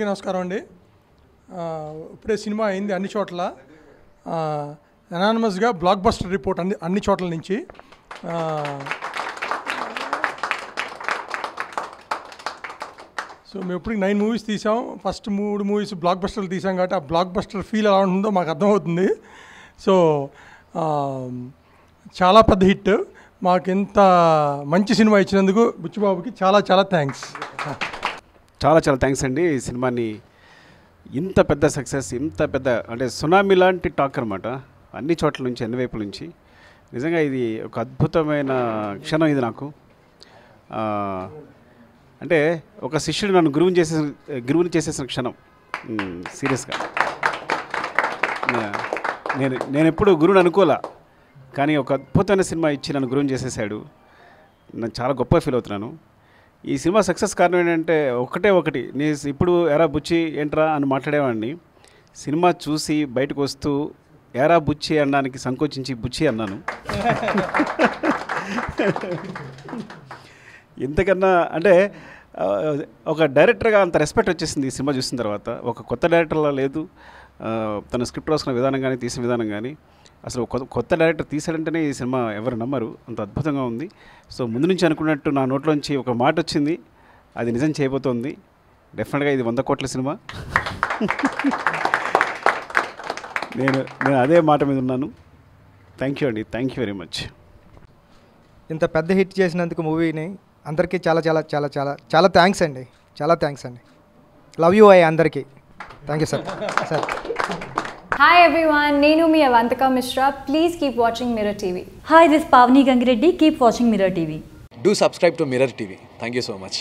అందరికీ నమస్కారం అండి. ఇప్పుడే సినిమా అయింది అన్ని చోట్ల. అనానిమస్గా బ్లాక్ బస్టర్ రిపోర్ట్ అన్ని చోట్ల నుంచి. సో మేము ఇప్పుడు 9 మూవీస్ తీసాం. ఫస్ట్ 3 మూవీస్ బ్లాక్ బస్టర్లు తీసాం కాబట్టి ఆ బ్లాక్ బస్టర్ ఫీల్ ఎలా ఉంటుందో మాకు అర్థమవుతుంది. సో చాలా పెద్ద హిట్. మాకు ఇంత మంచి సినిమా ఇచ్చినందుకు బుచ్చిబాబుకి చాలా చాలా థ్యాంక్స్. చాలా చాలా థ్యాంక్స్ అండి. ఈ సినిమాని ఇంత పెద్ద సక్సెస్, ఇంత పెద్ద అంటే సునామీ లాంటి టాక్ అనమాట, అన్ని చోట్ల నుంచి, అన్ని వైపుల నుంచి. నిజంగా ఇది ఒక అద్భుతమైన క్షణం ఇది నాకు. అంటే ఒక శిష్యుడు నన్ను గురువుని చేసేసిన క్షణం. సీరియస్గా నేను ఎప్పుడు గురువుని అనుకోలే, కానీ ఒక అద్భుతమైన సినిమా ఇచ్చి నన్ను గురువుని చేసేసాడు. నేను చాలా గొప్పగా ఫీల్ అవుతున్నాను. ఈ సినిమా సక్సెస్ కారణం ఏంటంటే ఒకటి, నేను ఇప్పుడు ఎరా బుచ్చి ఏంట్రా అని మాట్లాడేవాడిని. సినిమా చూసి బయటకు వస్తూ ఎరా బుచ్చి అనడానికి సంకోచించి బుచ్చి అన్నాను. ఇంతకన్నా అంటే ఒక డైరెక్టర్గా అంత రెస్పెక్ట్ వచ్చేసింది ఈ సినిమా చూసిన తర్వాత. ఒక కొత్త డైరెక్టర్లా లేదు, తన స్క్రిప్ట్ రాసుకున్న విధానం కానీ, తీసిన విధానం కానీ, అసలు కొత్త డైరెక్టర్ తీసాడంటేనే ఈ సినిమా ఎవరు నమ్మరు, అంత అద్భుతంగా ఉంది. సో ముందు నుంచి అనుకున్నట్టు నా నోట్లోంచి ఒక మాట వచ్చింది, అది నిజం చేయబోతోంది. డెఫినెట్గా ఇది 100 కోట్ల సినిమా. నేను అదే మాట మీద ఉన్నాను. థ్యాంక్ యూ అండి, థ్యాంక్ యూ వెరీ మచ్. ఇంత పెద్ద హిట్ చేసినందుకు మూవీని అందరికీ చాలా చాలా చాలా చాలా చాలా థ్యాంక్స్ అండి. చాలా థ్యాంక్స్ అండి. లవ్ యూ ఐ అందరికీ. Thank you sir. Sir Hi everyone, Nenu mi Avantika Mishra. Please keep watching Mirror TV. Hi, this is Pavni Gangireddy. Keep watching Mirror TV. Do subscribe to Mirror TV. Thank you so much.